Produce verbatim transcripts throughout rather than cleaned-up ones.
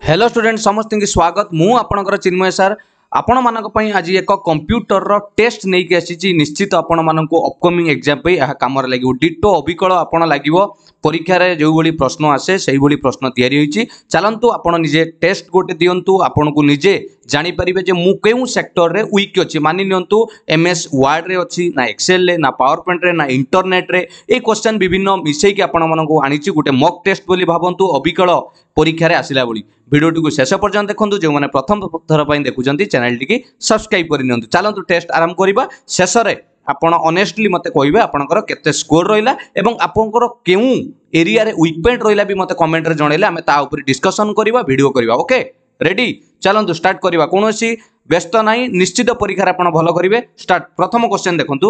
Hello student समस्त की स्वागत मु आपणकर चिन्मय सर आपण मानक पई आज एक कंप्यूटर रो टेस्ट नै के आसी निश्चित आपण मानक अपकमिंग एग्जाम पे यह काम लागिवो डिटो अविकल आपण लागिवो परीक्षा रे जो भली प्रश्न आसे सही भली प्रश्न तयारी होईची चलंतु आपण निजे टेस्ट गोटे दियंतु आपण को निजे जानि परिबे जे मु केउ सेक्टर रे वीक अछि मानि नियंतु एमएस वर्ड रे अछि ना एक्सेल रे ना पावर पॉइंट रे ना इंटरनेट रे ए क्वेश्चन विभिन्न मिसई के आपण मानक आनिची गोटे मॉक टेस्ट बोली भाबंतु अविकल परीक्षा रे आसिला बोली वीडियो को शेष पर्यंत देखंतु जो माने प्रथम थर पई देखुचंती चैनल टी सब्सक्राइब कर नियंतु चलंतु टेस्ट आरंभ करबा शेष रे आपण ऑनेस्टली मते कहबे आपनकर केते स्कोर रहिला एवं आपनकर केउ एरिया रे वीक पॉइंट रहिला भी मते कमेंट रे जणैले हमें ता ऊपर डिस्कशन करबा वीडियो करबा ओके रेडी चलंतु स्टार्ट करबा कोनोसी व्यस्त नाही निश्चित परीक्षा आपण भलो करिवे स्टार्ट प्रथम क्वेश्चन देखंतु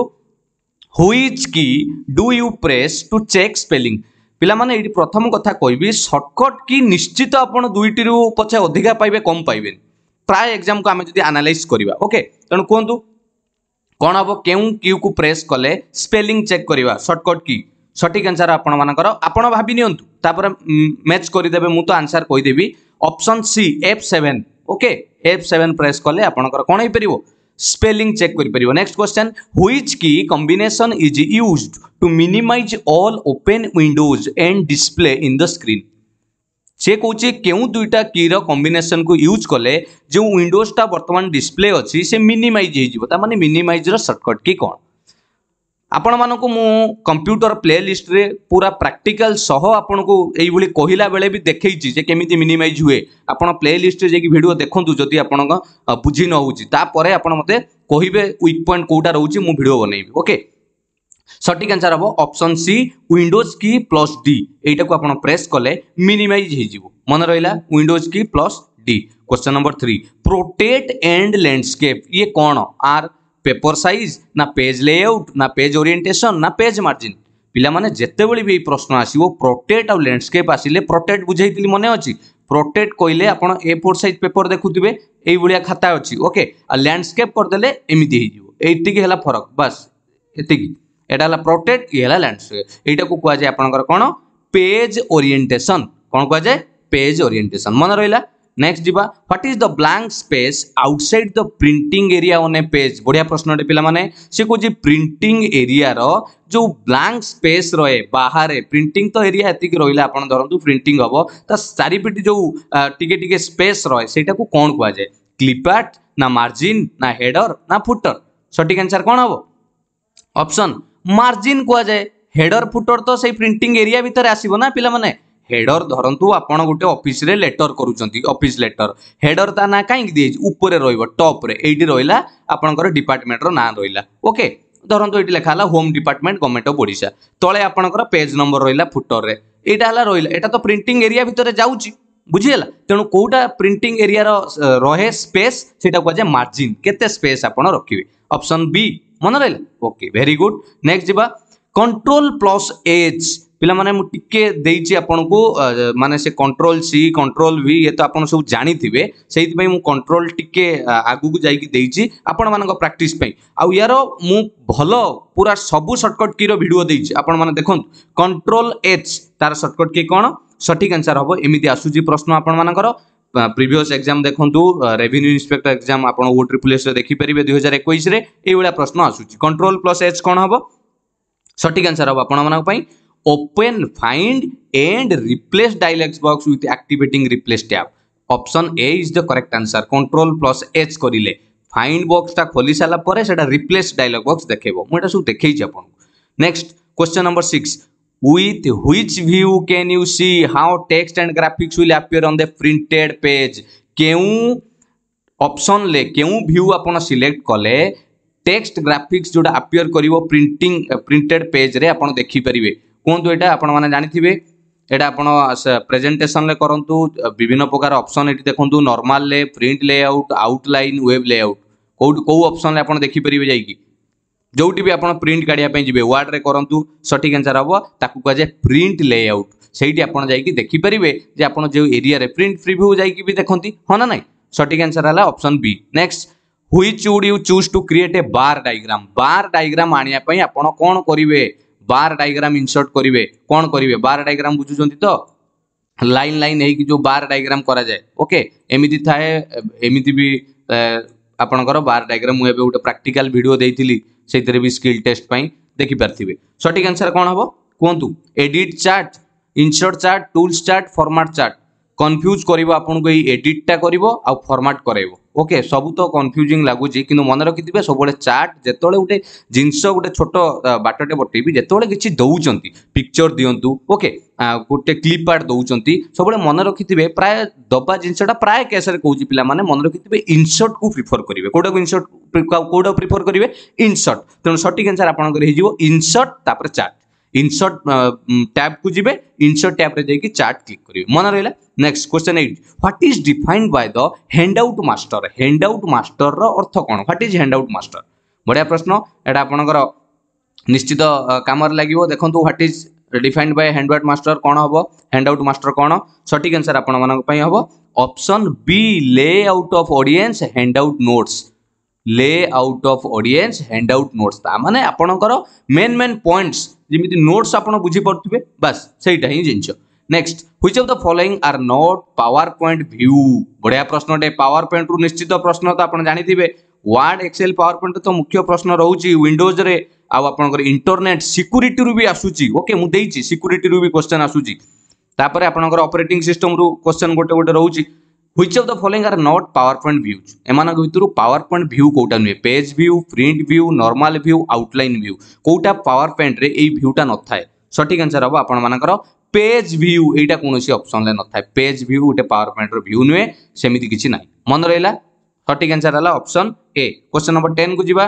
which key do you press to check spelling पिला माने एडी प्रथम कथा कहबी शॉर्टकट की निश्चित आपण दुईटी रु पछे अधिका पाइबे कम पाइबे प्राय एग्जाम को हमें जदी एनालाइज करबा ओके तण कोंतु कोन हबो केउ क्यू को प्रेस कले स्पेलिंग चेक करबा शॉर्टकट की सटीक आंसर आपण मानकर आपण भाबी नियंतु तापर मैच करि देबे मु तो आंसर कहि देबी option C F seven okay F seven press कले आपनकर कोन हे परिबो स्पेलिंग चेक करि परिबो next question which key combination is used to minimize all open windows and display in the screen से कहूँ केउ दुईटा की रो कॉम्बिनेशन को यूज कले जो विंडोज टा वर्तमान डिस्प्ले अच्छी से मिनिमाइज हो ता माने मिनिमाइज रो शॉर्टकट की कौन आपण मानको मु कंप्यूटर प्ले लिस्ट रे पूरा प्रैक्टिकल सह आपण को एई भली कहिला बेले भी देखैछि जे केमिति मिनिमाइज हुए आपण प्ले लिस्ट रे जेकी वीडियो देखंतु जदी आपण बुझी न होउछि ता परे आपण मते कहिबे वीक पॉइंट कोटा रहउछि मु वीडियो बनैबी ओके सटीक आंसर हम option C windows key plus D एटा को आपण प्रेस कले मिनिमाइज हे जिवो मन रहिला windows key plus D question number three portrait and landscape ये कौन आर पेपर साइज ना पेज लेआउट ना पेज ओरिएंटेशन ना पेज मार्जिन पिला माने जेते बळी भी प्रश्न आसीबो प्रोटेक्ट और लैंडस्केप आसीले प्रोटेक्ट बुझाइतिली मने अछि प्रोटेक्ट कइले आपण ए फोर साइज पेपर देखुथिबे एई बळिया खाता अछि ओके आ लैंडस्केप कर देले एमिति हे जिवो एति की हला फरक बस एति की एटा हला प्रोटेक्ट ये हला लैंडस्केप एटा को कुआ जाय आपनकर कोन पेज ओरिएंटेशन कोन कुआ जाय पेज ओरिएंटेशन मन रहिला नेक्स्ट दिबा what is the blank space outside the printing area on a page बढ़िया प्रश्न पिला माने से को जी प्रिंटिंग एरिया रो जो ब्लैंक स्पेस रहे बाहर प्रिंटिंग तो एरिया एति की रहिला आपण धरंतु प्रिंटिंग हबो त चारि पिटी जो टिके टिके स्पेस रहे सेटा को कोन कुआ जाय क्लिप आर्ट ना मार्जिन ना हेडर ना फुटर सटीक आंसर कोन हबो ऑप्शन मार्जिन कुआ जाय हेडर फुटर तो से प्रिंटिंग एरिया भीतर आसीबो ना पिला माने हेडर धरंतु आपण गोटे ऑफिस रे लेटर करूचंती ऑफिस लेटर हेडर ता ना काई दे ऊपर रहइबो टॉप रे एठी रहिला आपनकर डिपार्टमेंट रो ना रहिला ओके धरंतु एठी लिखा हला home department government of Odisha तळे आपनकर पेज नंबर रहिला फुटर रे एटा हला रहिला एटा तो प्रिंटिंग एरिया भीतर जाउची बुझियला तेनु कोटा प्रिंटिंग एरिया रो रहे स्पेस सेटा को जे मार्जिन केते स्पेस आपण रखिबे ऑप्शन बी मन रहिला ओके वेरी गुड नेक्स्ट जिबा कंट्रोल प्लस एच पिला माने मु टिके देइछि आपन को माने से कंट्रोल सी कंट्रोल वी ये तो आपन सब जानि थिबे सेहि पई मु कंट्रोल टिके आगु को जाई कि देइछि आपन मानक प्रैक्टिस पई आ यारो मु भलो पूरा सब शॉर्टकट की रो वीडियो देइछि आपन माने देखन कंट्रोल एच तार शॉर्टकट की कोन सटीक आंसर हबो एमिति आसुजी प्रश्न आपन मानकर प्रीवियस एग्जाम देखंतु रेवेन्यू इंस्पेक्टर एग्जाम आपन ओ ट्रिपल एस रे देखि परिबे दो हज़ार इक्कीस रे ए बेला प्रश्न आसुची कंट्रोल प्लस एच कोन हबो सटीक आंसर हबो आपन मानक पई open find and replace dialog box with activating replace tab option A is the correct answer control plus H करिले find box ता खोली साला परे सेटा replace dialog box देखेबो मोटा सब देखै छी आपन next question number six with which view can you see how text and graphics will appear on the printed page केउ ऑप्शन ले केउ व्यू आपण सिलेक्ट कले टेक्स्ट ग्राफिक्स जोटा अपीयर करिवो प्रिंटिंग प्रिंटेड पेज रे आपण देखि परिबे कोंतु एटा आपण माने जानि थिबे एटा आपण प्रेजेंटेशन ले करंतु विभिन्न प्रकार ऑप्शन एटी देखंतु नॉर्मल ले print layout outline web layout को को ऑप्शन ले आपण देखि परिबे जाई कि जोटी भी आपण प्रिंट काढिया पई जिबे वर्ड रे करंतु सटीक आंसर हबो ताकू कह जे प्रिंट लेआउट सेठी आपण जाई कि देखि परिबे जे आपण जे एरिया रे प्रिंट प्रीव्यू जाई कि भी देखंती हो ना नाही सटीक आंसर हला option B next which would you choose to create a bar diagram bar diagram आनिया पई आपण कोन करिवे बार डायग्राम इंसर्ट करिवे कोन करिवे बार डायग्राम बुझुचंती तो लाइन लाइन है कि जो बार डायग्राम करा जाए ओके एमिति थाए एमिति भी आपणकर बार डायग्राम मुझे गोटे प्रैक्टिकल वीडियो देइथिली सेइतरे भी स्किल टेस्ट पई देखि पारथिबे सटीक आंसर कोन हबो कोंतु edit chart insert chart tools chart format chart confuse करिवो आपन को एडिट टा करिवो आ फॉर्मेट कराइबो ओके सब तो कन्फ्यूजिंग लागुची किंतु मन रखिथिबे सबले चार्ट जेतोले गोटे जिंस गोटे छोट बाटटे बटेबी जेतोले किछि दउचंती पिक्चर दियंतु ओके गोटे क्लिप आर्ट दउचंती सबले मन रखिथिबे प्राय दबा जिंसटा प्राय केस रे कहूची पिला माने मन रखिथिबे इंसर्ट को प्रिफर करिवे कोडा को इंसर्ट कोडा प्रिफर करिवे इंसर्ट तेनु सटीक आंसर आपन कर हिजिवो इंसर्ट तापर चार्ट इंसर्ट टैब को जिबे इंसर्ट टैब रे जाई चार्ट क्लिक करिवे मन रहला next question eight what is defined by the handout master handout master रो अर्थ कोन व्हाट इज हैंडआउट मास्टर बढ़िया प्रश्न एटा आपनकर निश्चित काम रे लागिवो देखंतु what is defined by handout master कोन हबो हैंडआउट मास्टर कोन सटीक आंसर आपन मानक पई हबो option B layout of audience handout notes layout of audience handout notes ता माने आपनकर मेन मेन पॉइंट्स जिमिति नोट्स आपन बुझी पड़थुबे बस सेइटा ही जिंच next which of the following are not PowerPoint view बढ़िया प्रश्न डे पावर पॉइंट रु निश्चित प्रश्न तो आपन जानि थिबे वर्ड एक्सेल पावर पॉइंट तो मुख्य प्रश्न रहउची विंडोज रे आ आपनकर इंटरनेट सिक्युरिटी रु भी आसुची ओके मु देइची सिक्युरिटी रु भी क्वेश्चन आसुची तापरे आपनकर ऑपरेटिंग सिस्टम रु क्वेश्चन गोटे गोटे रहउची which of the following are not PowerPoint views एमानक भितरु पावर पॉइंट व्यू कोटा नुए page view print view normal view outline view कोटा पावर पॉइंट रे एई व्यूटा न थाए सटीक आंसर हबो आपन मानकर पेज व्यू एटा कोनोसी ऑप्शन ले न थाए पेज व्यू गोटे पावर पॉइंट रो व्यू नुए सेमिति किछि नाही मन रहला सटीक आंसर हला option A question number ten को जिबा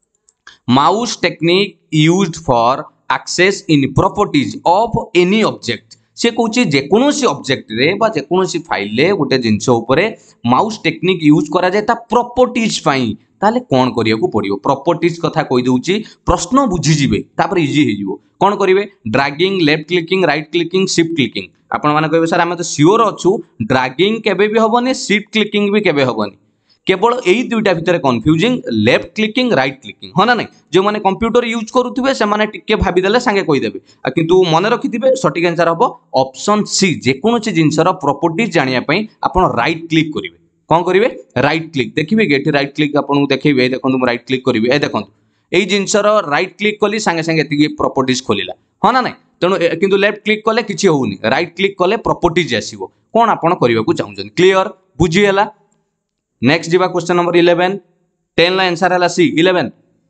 mouse technique used for access in properties of any object से कहूँ जेकोसी ऑब्जेक्ट रे बा जेकोसी फाइल रे गोटे जिनस उपरे माउस टेक्निक यूज करा जाए ता प्रॉपर्टीज पाई ताले कोन करिया को पड़ियो प्रॉपर्टीज कथा कहि दउची प्रश्न बुझी जिवे तापर इजी हे जिवो कोन करिवे dragging left clicking right clicking shift clicking आपण माने कहबे सर हम तो सियोर अछु ड्रैगिंग केबे भी होबनी शिफ्ट क्लिकिंग भी केबे होबनी केवल यही दुईटा भितर confusing left clicking right clicking हाँ ना नहीं जो मैंने कंप्यूटर यूज करुवे से मैंने टिके भाविदेले सांगे कहीदेवे किंतु मन रखिथे सटीक आंसर हम ऑप्शन सी जेकोसी जिनसर प्रॉपर्टीज जानापी आप राइट क्लिक करेंगे कौन करेंगे राइट क्लिक देखिए कि ये राइट क्लिक आपको देखिए देखो राइट क्लिक करेंगे ए देखो यही जिनसर राइट क्लिक कली सांगे सांगे ये प्रॉपर्टीज खोलिला हाँ ना नहीं तेणु किंतु लेफ्ट क्लिक कले किसी होनी राइट क्लिक कले प्रॉपर्टीज आसो कौन आपड़ करने चाहते क्लीयर बुझीगला नेक्स्ट जीवा क्वेश्चन नंबर इलेवन टेन ला आंसर है C eleven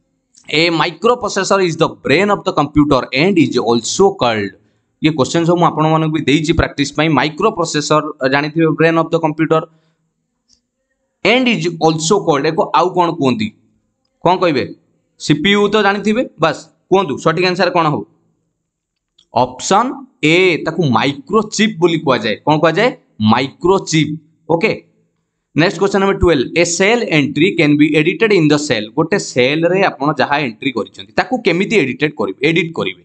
a microprocessor is the brain of the computer and is also called ये क्वेश्चन सब आपण मानक भी देइची प्रैक्टिस पई माइक्रो प्रोसेसर जानिथिबे brain of the computer and is also called एको आउ कोन कोंती कोन कहबे सीपीयू तो जानिथिबे बस कोंतु सटीक आंसर कोन हो ऑप्शन ए ताकू माइक्रो चिप बोली कुआ जाय कोन कुआ जाय microchip okay next question number twelve a cell entry can be edited in the cell गोटे सेल रे आपण जहा एंट्री करिसेंती ताकू केमिति एडिटेड करिवे एडिट करिवे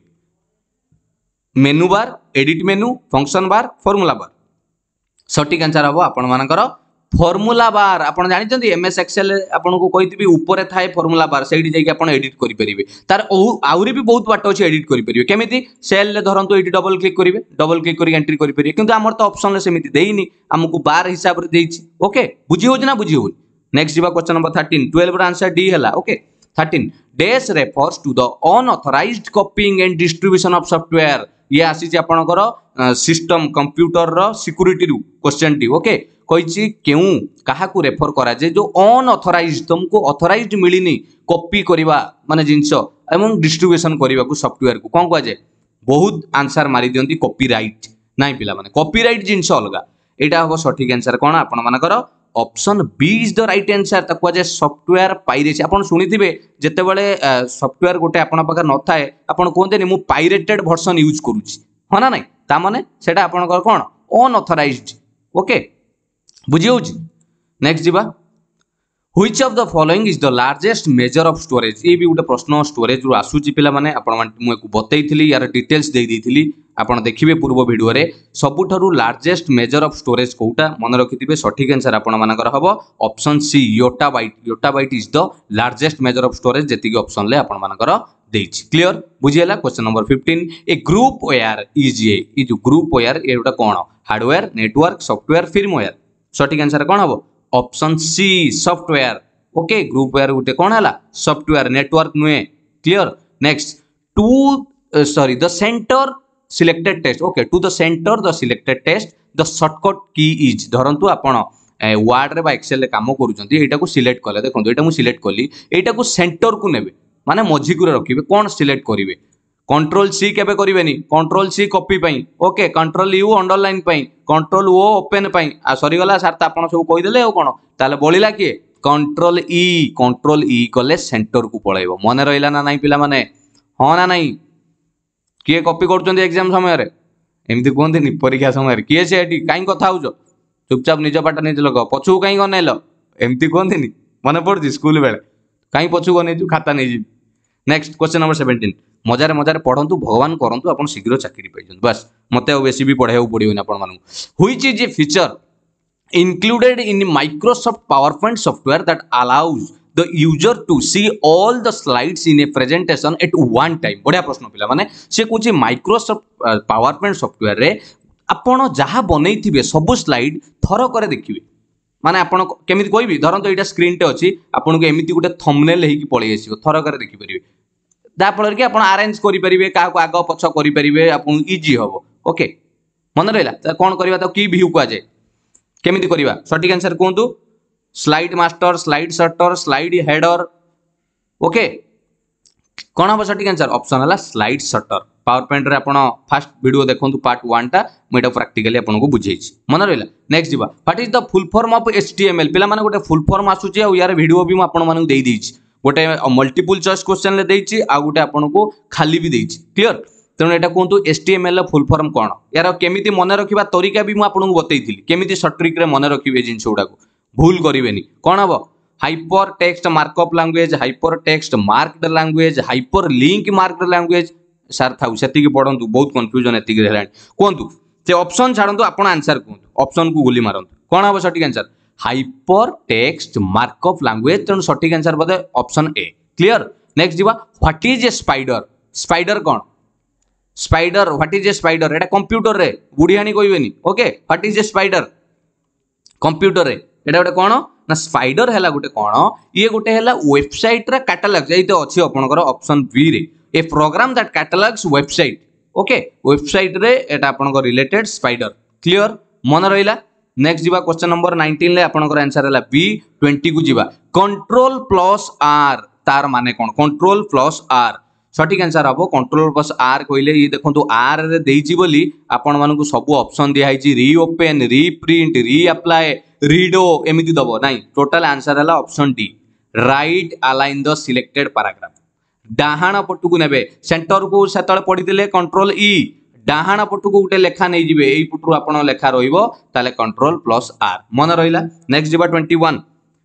menu bar edit menu function bar formula bar सटीक आंसर हबो आपण मानकर फॉर्मूला बार आपण जानिचंती एमएस एक्सेल आपण को कहितबी ऊपर थाए फॉर्मूला बार सेठी जाई कि आपण एडिट करि परिबे तार आउरी भी बहुत बाट अछि एडिट करि परिबे केमिति सेल ले धरंतु एडी डबल क्लिक करिवे डबल क्लिक करि एंट्री करि परिबे किंतु हमर तो ऑप्शन ले सेमिति देइनी हमकु बार हिसाब रे देइछि ओके बुझी होज ना बुझी होज नेक्स्ट जीवा क्वेश्चन नंबर थर्टीन ट्वेल्व रा आंसर डी हला okay thirteen dash refers to the unauthorised copying and distribution of software ये आसी आपणकर सिस्टम कंप्यूटर रो सिक्यूरिटी रु क्वेश्चन टी ओके कही क्यों क्या रेफर करा जे जो अनऑथराइज्ड तुमको ऑथराइज्ड मिलनी कॉपी करवा माने जिंस एवं डिस्ट्रीब्यूशन करने को सॉफ्टवेयर को कौन कह जाए बहुत आंसर मारी दियंती कॉपीराइट नाइ पिला माने कॉपीराइट जिंस अलग एटा हो सठिक आंसर कोन आपण मानकर option B is the right answer ताको जे सॉफ्टवेयर पाइरेसी आपण सुनिथिबे जेते बेले सॉफ्टवेयर गोटे आपण पाखा न थाए आपण कोनते मु पाइरेटेड वर्जन यूज करूची हा ना नै ता माने सेटा आपणकर कोन अनऑथराइज्ड ओके बुझी होची नेक्स्ट जीवा Which of the following is the largest measure of storage? ये भी गोटे प्रश्न स्टोरेज रु आसूची पिला माने आपण मुझे बतई यार डिटेल्स दे देइथिली आपण देखिबे पूर्व वीडियो रे सबुठारु लार्जेस्ट मेजर ऑफ स्टोरेज कोउटा मन रखिथिबे सठिक आंसर आपण मानकर हबो option C yottabyte yottabyte is the largest major of storage जेति की ऑप्शन ले आपण मानकर देइछि क्लियर बुझियला question number fifteen a groupware is a ई जो ग्रुप वेयर एटा कोन हार्डवेयर नेटवर्क सॉफ्टवेयर फर्मवेयर सठिक आंसर कोन हबो option C software okay groupware गोटे कोन हला software network नुए clear next to sorry the centre selected test okay to the centre the selected test the shortcut key is धरंतु आपण Word रे बा एक्सेल रे काम करूचंती एटा को सिलेक्ट कले देखंतु एटा मु सिलेक्ट कली एटा को सेंटर को नेबे माने मझी को रखिबे कोन सिलेक्ट करिवे कंट्रोल सी केबे करिवेनी कंट्रोल सी कॉपी पई ओके कंट्रोल यू अंडरलाइन पई कंट्रोल ओ ओपन पई आ सरी गला सर त आपण सब कहि देले ओ कोन ताले बोलिला के कंट्रोल ई कंट्रोल ई कले सेंटर को पळाइबो मने रहिला ना नाही पिला माने हो ना नाही किए कॉपी कर एग्जाम समय एमती कहते परीक्षा समय किए से कहीं कथा हो चुपचाप निज पाठ निज लग पछू कहीं अनेल एमती कहते मन पड़ी स्कूल बेले कहीं पछू अनेजु खाता नहीं नेक्स्ट क्वेश्चन नंबर सेवेन्टीन मजार मजार पढ़ु भगवान करूँ आप शीघ्र चाकरी पाई बस मत बेसी भी पढ़ाई पड़ोनी आप which is a feature included in Microsoft PowerPoint software that allows the user to see all the slides in a presentation at one time बढ़िया प्रश्न पिला माने से कुछ Microsoft PowerPoint software रे आपण जहाँ बनई थिबे सब स्लाइड थर करे देखिबे माने आपण केमिति कहबी धरन तो एटा स्क्रीन टे अछि आपण को एमिति गुटे थंबनेल हेकी पळै आसीबो थर करे देखि परिबे दा फल कि आपण अरेंज करि परिबे का को आगो पछ करि परिबे आपण इजी हबो ओके मन रहला त कोन करबा त की व्यू को आजे केमिति करिबा सटीक आंसर कोंतु slide master slide shutter slide header okay कौन हम सटीक आंसर ऑप्शन है स्लाइड शटर पावर पॉइंट रे आपण फास्ट वीडियो देखंतु पार्ट वन टा मुटा प्रैक्टिकली आपन को बुझेछि मन रहला नेक्स्ट जीवा what is the full form of HTML पिला माने गोटे फुल फॉर्म आसुची आ यार वीडियो भी आपण माने देई देछि गोटे मल्टीपल चॉइस क्वेश्चन ले देछि आ गोटे आपण को खाली भी देछि क्लियर तेणु एटा कहतु एचटीएमएल फुल फॉर्म कौन यार केमिति मन रखिबा तरीका भी मु आपन को बतैथिली केमिति शॉर्ट ट्रिक रे मन रखिबे जिंस गुडा को भूल करिवेनी कौन हबो hypertext markup language hypertext marked language hyperlink marked language sir थाउ सेति के पढंतु बहुत कंफ्यूजन एति के हेलानी कोंतु जे ऑप्शन छाडंतु आपण आंसर कोंतु ऑप्शन को गोली मारंतु कौन हबो सटीक answer hypertext markup language तेणु सटीक आंसर बदे ऑप्शन ए क्लियर नेक्स्ट जीवा what is a spider spider कौन spider what is a spider एटा कंप्यूटर रे बुढ़ियाणी कहबेनी okay what is a spider computer रे एटा गोटे कौन ना स्पाइडर है गोटे कौन ये गोटे है वेबसाइट रा कैटलॉग ये अच्छी आपनकर ऑप्शन बी रे a program that catalogues website okay website रे एटा आपनकर रिलेटेड स्पाइडर क्लियर मन रहिला नेक्स्ट जीवा क्वेश्चन नंबर नाइनटीन ले आपनकर आंसर है बी ट्वेंटी को जीवा कंट्रोल प्लस आर तार माने कौन कंट्रोल प्लस आर सटीक आंसर हम कंट्रोल प्लस आर कहले ये देखो आर रे देइछि बोली आपण मानकु सब ऑप्शन दिया है रीओपन रीप्रिंट रीअप्लाई रीडो एमिति दबो नहीं टोटल आंसर है option D right align the selected paragraph डाहाण पटकू नेबे सेंटर को सेतले पढी देले कंट्रोल ई डाहाण पटकू गोटे लेखा नै जिवे एई पुटरु आपण लेखा रहिबो ताले कंट्रोल प्लस आर मन रहिला नेक्स्ट जिबा twenty one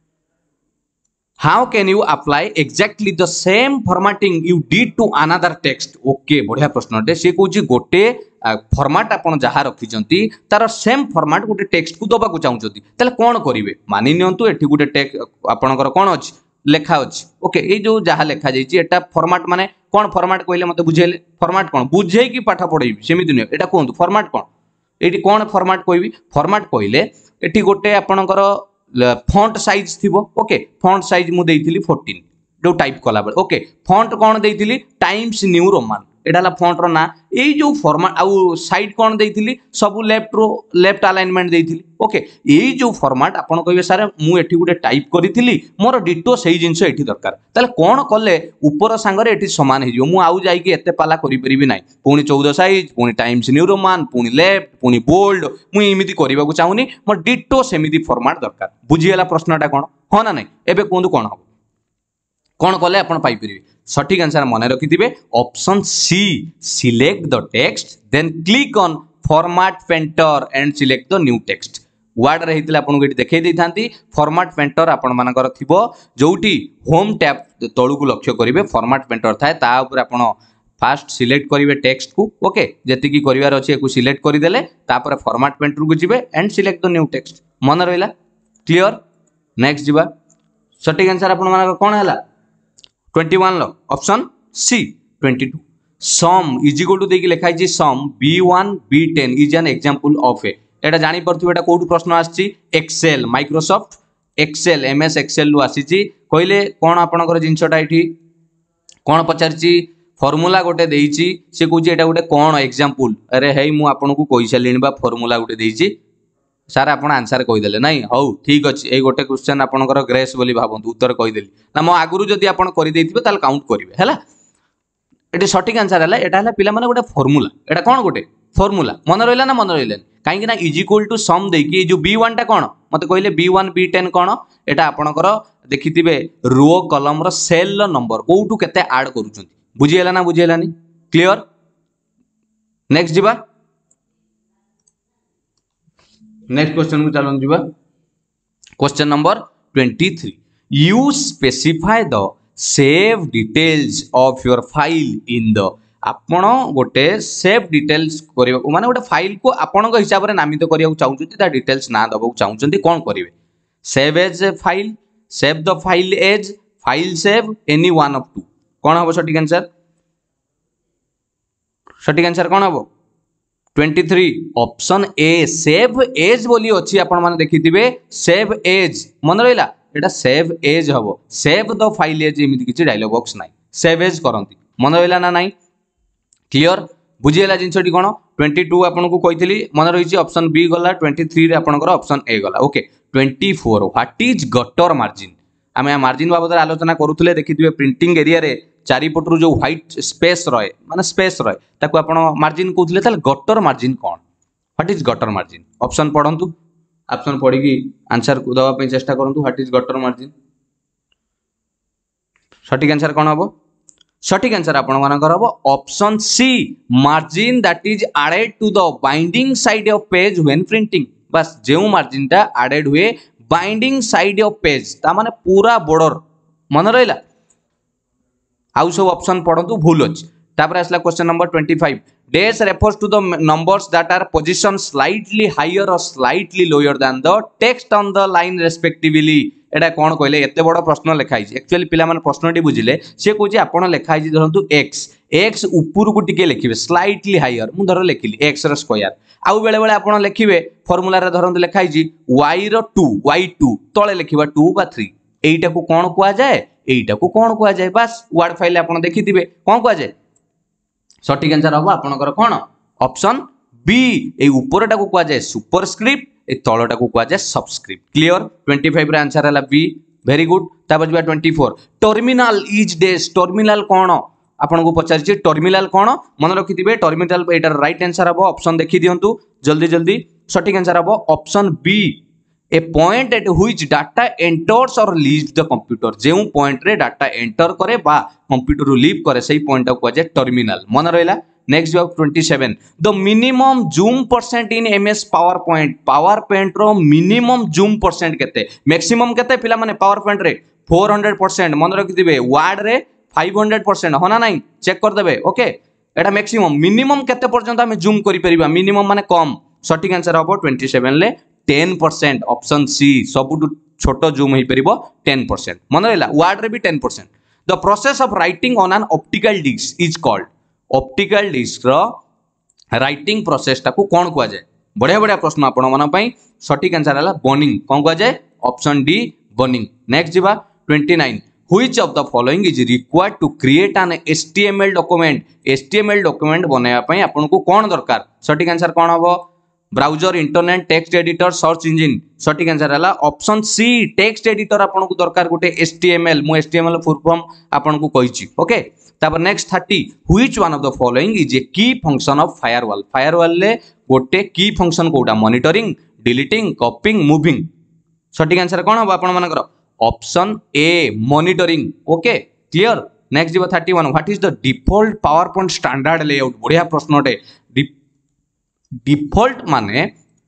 How can you apply exactly the same formatting you did to another text? Okay, बढ़िया प्रश्न टे से कहूँ गोटे फॉर्मेट आपण जहाँ रखिंट तार सेम फॉर्मेट गोटे टेक्स्ट को दबा चाहते ताले कौन करेंगे मानि नियंतु एठी गोटे टेक्स्ट आपणकर कौन अच्छी लेखा अच्छी ओके ये जो जहाँ लेखा जाइए फॉर्मेट माने कौन फॉर्मेट कहले मते बुझेले फॉर्मेट कौन बुझे कि पाठ पढ़ेबी सेमिति नुह एटा कहतु फॉर्मेट कौन ये कौन फॉर्मेट कहबी फॉर्मेट कहले एठी गोटे आपणकर फॉन्ट साइज थी ओके फॉन्ट साइज मु देइथिली फोर्टीन जो टाइप कला बेले ओके फॉन्ट कौन देइथिली टाइम्स न्यू रोमान एटा फॉन्ट रो ना एई जो फॉर्मेट आउ साइड कौन देइथिली सब लेफ्ट रो लेफ्ट अलाइनमेंट देइथिली ओके एई जो फॉर्मेट आपण कहबे सर मु एठी गुटे टाइप करिथिली मोर डिटो सही जिंस एठी दरकार ताले कोन कले ऊपर सांगरे एठी समान हे जो मु आउ जाई के एते पाला करि परिबि नाही पुनी चौदह साइज पुनी टाइम्स न्यू रोमान पुनी लेफ्ट पुनी बोल्ड मु एमिति करिबा को चाहुनी मोर डिटो सेमिति फॉर्मेट दरकार बुझियला प्रश्नटा कोन हो ना नाही एबे कोंदु कोन हो कौन कले आपण पाई परिबे सटीक आंसर मन रखिथिबे option C select the text then click on format painter and select the new text word रे हेतिले आपन को एटी देखै दै थांती फॉर्मेट पेंटर आपन मानकर थिबो जोटी होम टैब तळु को लक्ष्य करिवे फॉर्मेट पेंटर थाए ता ऊपर आपन फास्ट सिलेक्ट करिवे टेक्स्ट को ओके जति की करिवार अछि एको सिलेक्ट करि देले तापर फॉर्मेट पेंटर को जिवे and select the new text मन रहला क्लियर नेक्स्ट जिबा सटीक आंसर आपन मानकर कोन हला ट्वेंटी वन लो option C twenty two sum is equal to देखि लिखाई छी sum B one B ten is an example of a एटा जानि परथु एटा कोठु प्रश्न आछि Excel Microsoft Excel MS Excel लु आसी छी कहले कोन आपनकर जिंसटा एठी कोन पचारची फॉर्मूला गोटे देइची से कहूची एटा गोटे कोन एग्जांपल अरे हेई मु आपन को कहि सालिनी बा फॉर्मूला गोटे देइची सर आपन आंसर कहि देले नाही हौ ठीक अछि ए गोटे क्वेश्चन आपनकर ग्रेस बोली भाबंतु उत्तर कहि देली ना मो आगुरु जदी आपन करि देइथिबे ताल काउंट करिवे हला एटे सटीक आंसर हला एटा हला पिला माने गोटे फॉर्मूला एटा कोन गोटे फॉर्मूला मन रहला ना मन रहलेन काहे ना इज इक्वल टू सम देकी जो बी वन टा कोन मते कहले बी वन बी टेन कोन एटा आपनकर देखिथिबे रो कॉलम रो सेल रो नंबर कोठु केते ऐड करूचंती बुझियला ना बुझियलानी क्लियर नेक्स्ट जिबा नेक्स्ट क्वेश्चन को चलन जिबा question number twenty three you specify the save details of your file in the आपण गोटे सेव डिटेल्स करियो माने गोटे फाइल को आपण को हिसाब रे नामित करियो चाहउछंती ता डिटेल्स ना दबो चाहउछंती कोन करिवे save as file save the file as file save any one of two कोन हबो सटीक आंसर सटीक आंसर कोन हबो twenty three option A save as बोली अछि आपण माने देखिथिबे सेव एज मन रहला एटा सेव एज हबो सेव द फाइल एज एमिति किछि डायलॉग बॉक्स नाही सेव एज करंती मन रहला ना नाही क्लियर बुझियला जिंसटी कोन ट्वेंटी टू आपन को कहितली मन रहिछि ऑप्शन बी गला ट्वेंटी थ्री रे आपनकर ऑप्शन ए गला okay twenty four what is gutter margin आमे मार्जिन बाबत आलोचना करूथले देखिथिबे प्रिंटिंग एरिया रे चारि पटरु जो व्हाइट स्पेस रहे माने स्पेस रहे ताको आपण मार्जिन कहउथले ताल गटर मार्जिन कोन what is gutter margin option पढंतु ऑप्शन पढी की आंसर को दवा पे चेष्टा करंतु व्हाट इज गटर मार्जिन सटीक आंसर कोन हबो सटीक आंसर आपण मानकर हबो option C margin that is added to the binding side of page when printing बस जेउ मार्जिन ता एडेड हुए बाइंडिंग साइड ऑफ पेज ता माने पूरा बॉर्डर मन रहला आउ सब ऑप्शन पढंतु भूल अछि तापर असला question number twenty five dash refers to the numbers that are position slightly higher और slightly lower than the text on the line respectively एटा कोन कहले एते बड़ प्रश्न लिखाई छै एक्चुअली पिला माने प्रश्नटी बुझिले से कहै छै आपण लिखाई छै धरंतु x x ऊपर को टिके लिखिबे स्लाइटली हायर मु धर लिखिली x र स्क्वायर आउ बेले बेले आपण लिखिबे फार्मूला रे धरंतु लिखाई छै y र टू y टू तळे लिखिबा टू बा थ्री एईटा को कोन कुआ जाय एईटा को कोन कुआ जाय बस वर्ड फाइल आपण देखिथिबे कोन कुआ जाय सटीक आंसर हबो आपनकर कोन ऑप्शन बी ए ऊपरटा को कुआ जाय सुपरस्क्रिप्ट ए तळटा को कुआ जाय सबस्क्रिप्ट क्लियर ट्वेंटी फाइव रे आंसर हला बी वेरी गुड तापर जिबा ट्वेंटी फोर टर्मिनल इज डेज टर्मिनल कोन आपन को पचार छी टर्मिनल कोन मन रखिथिबे टर्मिनल एटार राइट आंसर हबो ऑप्शन देखि दियंतु जल्दी जल्दी सटीक आंसर हबो option B a point at which data enters और लीव्स द कंप्यूटर जेउ पॉइंट रे डाटा एंटर करे बा कंप्यूटर रो लीव करे सही पॉइंट को जे टर्मिनल मन रहला नेक्स्ट जवाब twenty seven the minimum zoom percent in MS PowerPoint PowerPoint रो मिनिमम जूम परसेंट केते मैक्सिमम केते पिला माने पावर पॉइंट रे फोर हंड्रेड परसेंट मन रखि दिबे वर्ड रे फाइव हंड्रेड परसेंट होना नाही चेक कर देबे ओके एटा मैक्सिमम मिनिमम केते पर्यंत हम जूम करि परिबा मिनिमम माने कम सटीक आंसर हबो ट्वेंटी सेवन ले टेन परसेंट ऑप्शन सी सबुटु छोटो जूम होई परिबो टेन परसेंट मन रहला वर्ड रे भी ten percent the process of writing on an optical disk is called optical disk रो राइटिंग प्रोसेस टाको कोन कुआ जाय बढ़िया बढ़िया प्रश्न आपण मन पई सटीक आंसर हला बर्निंग कोन कुआ जाय ऑप्शन डी बर्निंग नेक्स्ट जिबा twenty nine which of the following is required to create an HTML document HTML document बनाया पई आपण को कोन दरकार सटीक आंसर कोन हबो browser internet text editor search engine सटीक आंसर हला ऑप्शन सी टेक्स्ट एडिटर आपण को दरकार गोटे एचटीएमएल मु एचटीएमएल फुल फॉर्म आपण को कहिची ओके तापर next thirty which one of the following is a key function of firewall firewall ले गोटे की फंक्शन कोटा मॉनिटरिंग डिलीटिंग कॉपिंग मूविंग सटीक आंसर कोन हो आपण मानकर option A monitoring okay clear next जीव thirty one what is the default PowerPoint standard layout बढ़िया प्रश्नटे डिफॉल्ट माने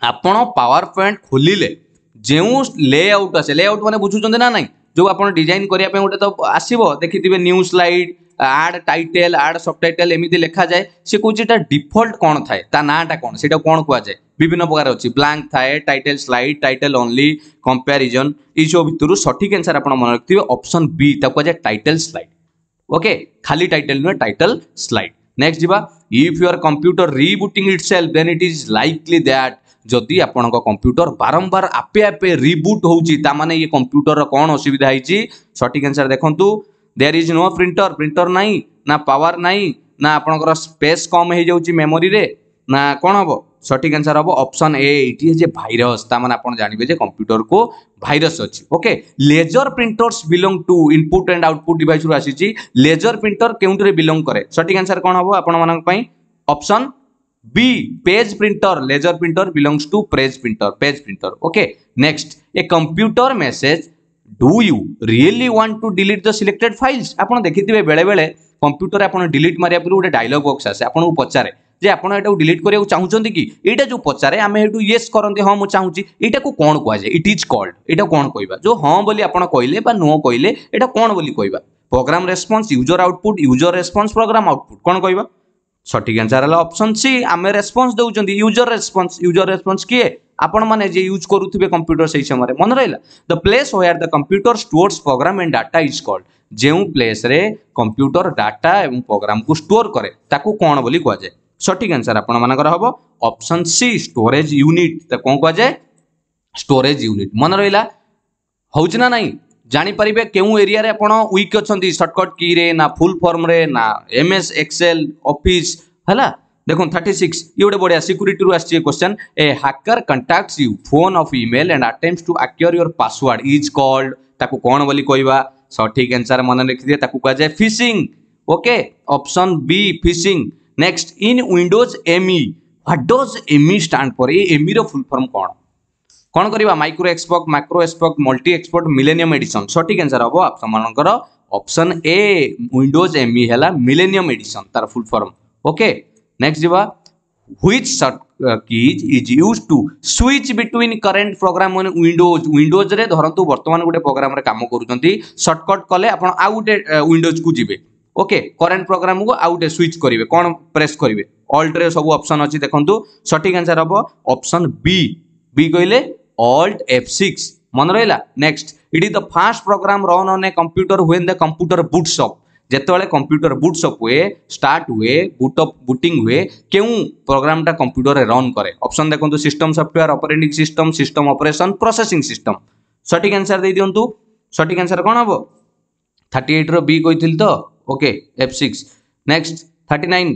आपण पावर पॉइंट खोलिले जो लेआउट आसे लेआउट माने बुझुचंदे ना नहीं जो आपण डिजाइन करिया पे गोटे तो आसीबो देखिथिबे new slide add title add subtitle एमिति लिखा जाए से कहूँ डिफॉल्ट कौन थाए ता नाटा कौन से कौन कह जाए विभिन्न प्रकार अच्छी ब्लैंक थाए title slide title only comparison ये सब भितर सठिक आंसर आप मन रखिए ऑप्शन बी कह जाए टाइटल स्लाइड ओके खाली टाइटल नुहे टाइटल स्लाइड नेक्स्ट जीवा if your computer rebooting itself then it is likely that जदि आपण कंप्यूटर बारंबार आपे आपे रिबूट होउची ता माने ये कंप्यूटर कौन असुविधा होइची सठिक आंसर देखंतु there is no printer printer नहीं ना पावर नहीं ना आपनकर स्पेस कम हो जाउची मेमोरी रे ना कौन हम सठिक आंसर हम ऑप्शन ए ये जे भाइरस ता माने आपण जानिबे जे कंप्यूटर को भाइरस अछि okay laser printers belong to input and output device रु आसीची लेजर प्रिंटर केउंटरे बिलोंग करे सठिक आंसर कौन हम आपण मानक पई option B page printer laser printer belongs to page printer page printer okay next a computer message do you really want to delete the selected files आपण देखिथिबे बेले बेले कंप्यूटर आपण डिलीट मारिया पूर्व गोटे डायलॉग बॉक्स आसे आपण को पचारे जे आपण एटा डिलीट करिया चाहउचंती कि एटा जो पचारे आमे हेटु यस करंती हां मु चाहूची एटा को कोन कहै जे इट इज कॉल्ड एटा कोन कहबा जो हां बोली आपण कहले बा नो कहले एटा कोन बोली कहबा program response user output user response program output कोन कहबा सठिक आंसर है ऑप्शन सी आमे रेस्पॉन्स दउचंती यूजर रेस्पॉन्स यूजर रेस्पॉन्स किए आपण माने जे यूज करूथिबे कंप्यूटर सही समय मन रहिला the place where the computer stores program and data is called जेउ प्लेस रे कंप्यूटर डाटा एवं प्रोग्राम को स्टोर करे ताकू कोन बोली कहै जाय सठिक आंसर आपण मानकर हबो ऑप्शन सी स्टोरेज यूनिट त कोन कहै जाय स्टोरेज यूनिट मन रहिला होउछ ना नहीं जानी परिबे केउ एरिया रे आपण वीक अछंती शॉर्टकट की रे ना फुल फॉर्म रे ना एमएस एक्सेल ऑफिस हला देखो छत्तीस ये गोटे बढ़िया सिक्यूरिटी रु आछि question a hacker contacts you phone of email and attempts to acquire your password is called ताकू कोन बोली कहबा सठिक आंसर मन रखि दिए ताकू कह जाय phishing okay option B phishing next in windows ME what does ME stand for a ME रो फुल फॉर्म कोन कौन करवा micro export micro export multi export millennium edition सठिक आंसर हम आप मानकर ऑप्शन ए विंडोज एमई है millennium edition तार फुल फॉर्म ओके नेक्स्ट जीवा which keys is used to switch between current program on windows windows रे धरंतु वर्तमान गोटे प्रोग्राम रे काम करूचंती शॉर्टकट कले आपण आउ गोटे विंडोज को जिवे ओके करेंट प्रोग्राम को आउ गोटे स्विच करिवे कोन प्रेस करिवे ऑल्ट रे सब ऑप्शन अछि देखंतु सठिक आंसर हम ऑप्शन बी बी कहले ऑल्ट एफ सिक्स मन रहिला next it is the fast program run on a computer when the computer boots up जेतेबेले कंप्यूटर बूट्स अप हुए स्टार्ट हुए बूट अप बूटिंग हुए केउ प्रोग्राम टा कंप्यूटर रे रन करे ऑप्शन देखंतु system software operating system system operation processing system सठिक आंसर दे दियंतु सठिक आंसर कोन हबो अड़तीस रो बी कहिथिल तो ओके एफ सिक्स नेक्स्ट उनतालीस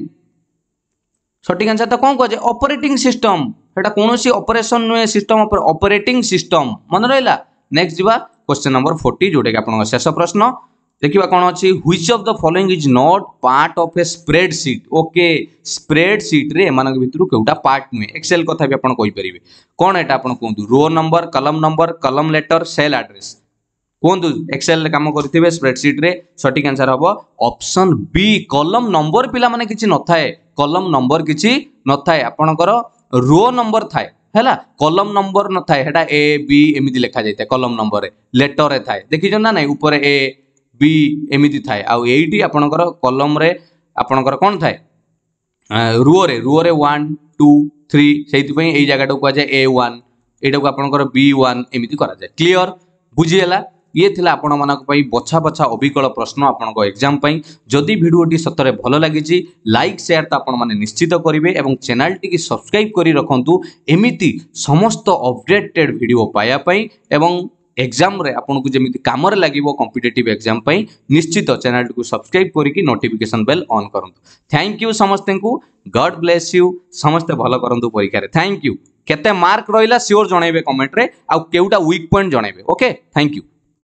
सठिक आंसर तो कौन कहे ऑपरेटिंग सिस्टम एटा कोनोसी ऑपरेशन नुए सिस्टम ऑपरेटिंग सिस्टम मन रहिला नेक्स्ट जीवा क्वेश्चन नंबर चालीस जोटे कि आपन शेष प्रश्न देखिबा कोन अछि which of the following is not part of a spreadsheet okay spreadsheet रे मानक भितरु केउटा पार्ट नुए एक्सेल कथा भी आपन कहि परिबे कोन एटा आपन कोंतु row number column number column letter cell address कोंतु एक्सेल रे काम करथिबे स्प्रेडशीट रे सठिक आंसर हबो ऑप्शन बी कलम नंबर पिला माने किछि न थाए कलम नंबर किछि न थाए आपनकर रो नंबर थाए हैला कलम नंबर न थाए हेटा ए बी एमिति लिखा जायते कलम नंबर रे लेटर रे थाए देखि जन ना नै ऊपर ए बी एमिति थाए आ एटी आपनकर कलम रे आपनकर कोन थाए रो रे रो रे वन टू थ्री सेति पई एई जगह को जाय ए वन एटा को आपनकर बी वन एमिति करा जाय क्लियर बुझियला ये थिला आपण मानक पई बछा बछा अभिकल प्रश्न आपनको एग्जाम पई जदि वीडियोटी सतरे भलो लागिची लाइक शेयर त आपण माने निश्चित करिवे एवं चैनल टी की सब्सक्राइब करी रखंतु एमिति समस्त अपडेटेड वीडियो पाया पई एवं एग्जाम रे आपन को जेमिति काम रे लागिवो कॉम्पिटिटिव एग्जाम पई निश्चित चैनल को सब्सक्राइब करी की नोटिफिकेशन बेल ऑन करंतु थैंक यू समस्त को गॉड ब्लेस यू समस्त भलो करंतु परीक्षा रे थैंक यू केते मार्क रहिला श्योर जणाइबे कमेंट रे आ केउटा वीक पॉइंट जणाइबे ओके थैंक यू।